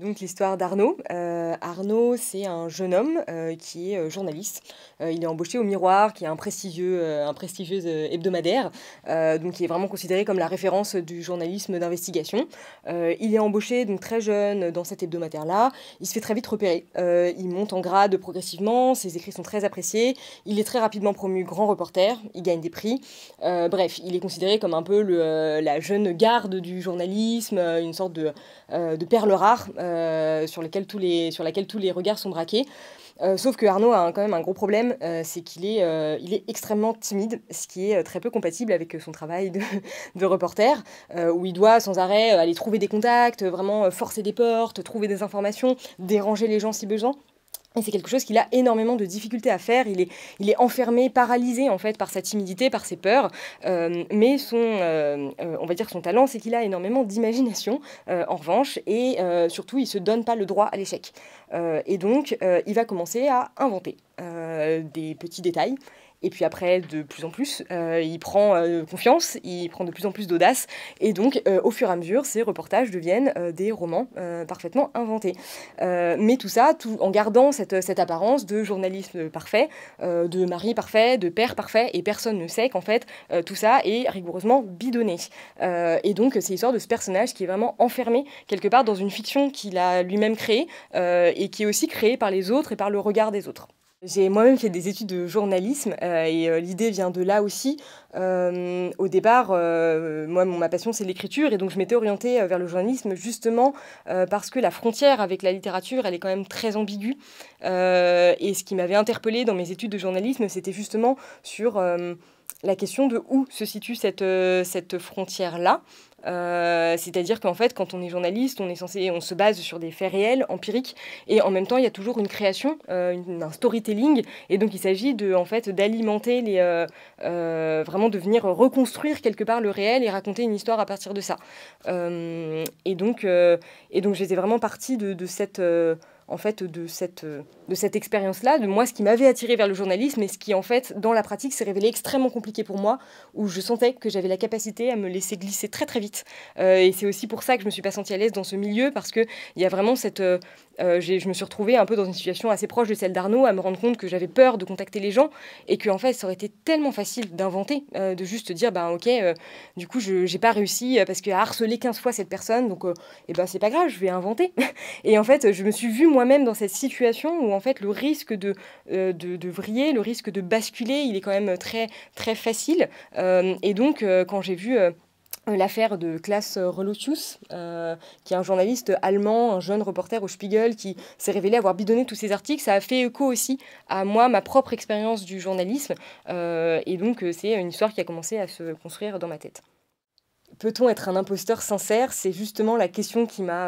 Donc l'histoire d'Arnaud. Arnaud, c'est un jeune homme, qui est, journaliste. Il est embauché au Miroir, qui est un prestigieux, hebdomadaire, donc qui est vraiment considéré comme la référence du journalisme d'investigation. Il est embauché donc très jeune dans cet hebdomadaire-là. Il se fait très vite repérer. Il monte en grade progressivement, ses écrits sont très appréciés. Il est très rapidement promu grand reporter, il gagne des prix. Bref, il est considéré comme un peu la jeune garde du journalisme, une sorte de perle rare sur laquelle tous les regards sont braqués. Sauf que Arnaud a quand même un gros problème, c'est il est extrêmement timide, ce qui est très peu compatible avec son travail de reporter, où il doit sans arrêt aller trouver des contacts, vraiment forcer des portes, trouver des informations, déranger les gens si besoin. Et c'est quelque chose qu'il a énormément de difficultés à faire. Il est enfermé, paralysé en fait par sa timidité, par ses peurs. Mais on va dire son talent, c'est qu'il a énormément d'imagination en revanche. Et surtout, il se donne pas le droit à l'échec. Et donc, il va commencer à inventer des petits détails. Et puis après, de plus en plus, il prend confiance, il prend de plus en plus d'audace. Et donc, au fur et à mesure, ces reportages deviennent des romans parfaitement inventés. Mais tout ça, en gardant cette apparence de journalisme parfait, de mari parfait, de père parfait. Et personne ne sait qu'en fait, tout ça est rigoureusement bidonné. Et donc, c'est l'histoire de ce personnage qui est vraiment enfermé quelque part dans une fiction qu'il a lui-même créée et qui est aussi créée par les autres et par le regard des autres. J'ai moi-même fait des études de journalisme et l'idée vient de là aussi. Au départ, moi, ma passion, c'est l'écriture et donc je m'étais orientée vers le journalisme justement parce que la frontière avec la littérature, elle est quand même très ambiguë. Et ce qui m'avait interpellée dans mes études de journalisme, c'était justement sur la question de où se situe cette frontière-là. C'est-à-dire qu'en fait, quand on est journaliste, on se base sur des faits réels, empiriques, et en même temps, il y a toujours une création, un storytelling, et donc il s'agit en fait, d'alimenter vraiment de venir reconstruire quelque part le réel et raconter une histoire à partir de ça. Et donc j'étais vraiment partie de cette en fait, de cette expérience-là, de moi, ce qui m'avait attiré vers le journalisme et ce qui, en fait, dans la pratique, s'est révélé extrêmement compliqué pour moi, où je sentais que j'avais la capacité à me laisser glisser très, très vite. Et c'est aussi pour ça que je me suis pas sentie à l'aise dans ce milieu, parce qu'il y a vraiment je me suis retrouvée un peu dans une situation assez proche de celle d'Arnaud, à me rendre compte que j'avais peur de contacter les gens, et que, en fait, ça aurait été tellement facile d'inventer, de juste dire, ok, du coup, j'ai pas réussi, parce qu'il a harcelé 15 fois cette personne, donc, c'est pas grave, je vais inventer. Et en fait, je me suis vue moi-même dans cette situation où en fait le risque de vriller, le risque de basculer, il est quand même très, très facile. Et donc, quand j'ai vu l'affaire de Klaas Relotius, qui est un journaliste allemand, un jeune reporter au Spiegel, qui s'est révélé avoir bidonné tous ses articles, ça a fait écho aussi à moi, ma propre expérience du journalisme. Et donc, c'est une histoire qui a commencé à se construire dans ma tête. Peut-on être un imposteur sincère? C'est justement la question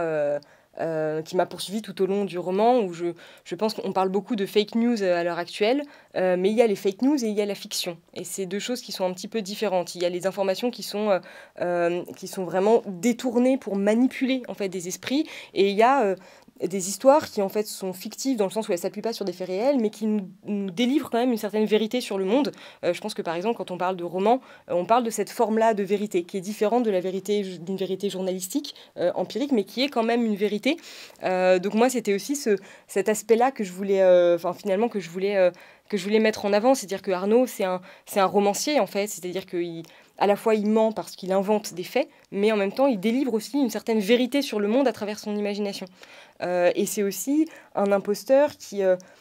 qui m'a poursuivie tout au long du roman, où je pense qu'on parle beaucoup de fake news à l'heure actuelle, mais il y a les fake news et il y a la fiction. Et c'est deux choses qui sont un petit peu différentes. Il y a les informations qui sont vraiment détournées pour manipuler en fait, des esprits, et il y a des histoires qui en fait sont fictives dans le sens où elles ne s'appuient pas sur des faits réels, mais qui nous délivrent quand même une certaine vérité sur le monde. Je pense que par exemple, quand on parle de roman, on parle de cette forme-là de vérité, qui est différente de d'une vérité journalistique, empirique, mais qui est quand même une vérité. Donc moi, c'était aussi cet aspect-là que je voulais, finalement, que je voulais mettre en avant. C'est-à-dire que Arnaud, c'est un romancier, en fait. C'est-à-dire qu'à la fois, il ment parce qu'il invente des faits, mais en même temps, il délivre aussi une certaine vérité sur le monde à travers son imagination. Et c'est aussi un imposteur qui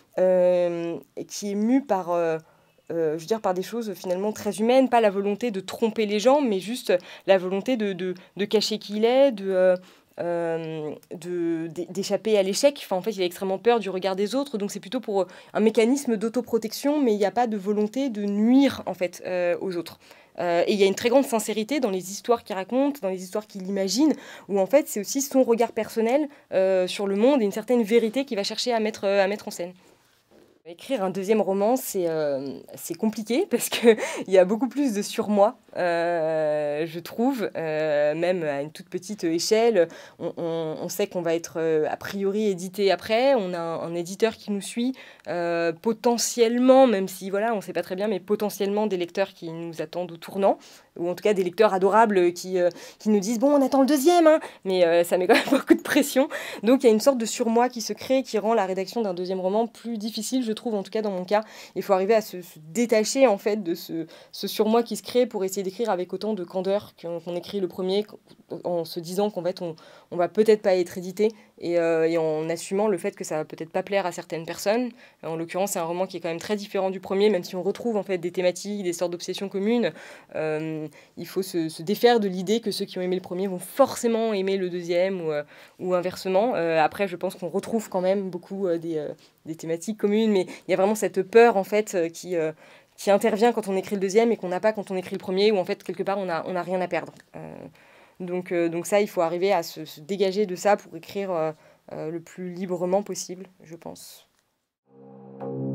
est mu par... je veux dire, par des choses finalement très humaines, pas la volonté de tromper les gens, mais juste la volonté de cacher qui il est, d'échapper à l'échec. Enfin, en fait, il a extrêmement peur du regard des autres, donc c'est plutôt pour un mécanisme d'autoprotection, mais il n'y a pas de volonté de nuire en fait aux autres. Et il y a une très grande sincérité dans les histoires qu'il raconte, dans les histoires qu'il imagine, où en fait c'est aussi son regard personnel sur le monde et une certaine vérité qu'il va chercher à mettre en scène. Écrire un deuxième roman, c'est compliqué parce qu'il y a beaucoup plus de surmoi, je trouve, même à une toute petite échelle. On sait qu'on va être a priori édité après, on a un éditeur qui nous suit, potentiellement, même si voilà, on ne sait pas très bien, mais potentiellement des lecteurs qui nous attendent au tournant. ou en tout cas des lecteurs adorables qui nous disent bon, on attend le deuxième, hein, mais ça met quand même beaucoup de pression. Donc il y a une sorte de surmoi qui se crée, qui rend la rédaction d'un deuxième roman plus difficile, je trouve, en tout cas dans mon cas. Il faut arriver à se détacher en fait de ce surmoi qui se crée pour essayer d'écrire avec autant de candeur qu'on écrit le premier, en se disant qu'en fait on va peut-être pas être édité et en assumant le fait que ça va peut-être pas plaire à certaines personnes. En l'occurrence, c'est un roman qui est quand même très différent du premier, même si on retrouve en fait des thématiques, des sortes d'obsessions communes. Il faut se défaire de l'idée que ceux qui ont aimé le premier vont forcément aimer le deuxième ou inversement. Après, je pense qu'on retrouve quand même beaucoup des thématiques communes, mais il y a vraiment cette peur en fait qui intervient quand on écrit le deuxième et qu'on n'a pas quand on écrit le premier, où en fait quelque part on a rien à perdre. Donc ça, il faut arriver à se dégager de ça pour écrire le plus librement possible, je pense.